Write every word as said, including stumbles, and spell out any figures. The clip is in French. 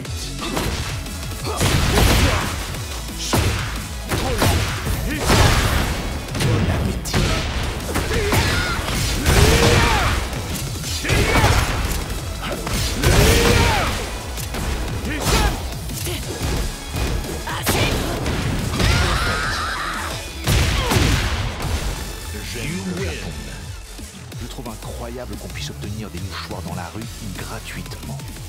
Je trouve incroyable qu'on puisse obtenir des mouchoirs dans la rue gratuitement.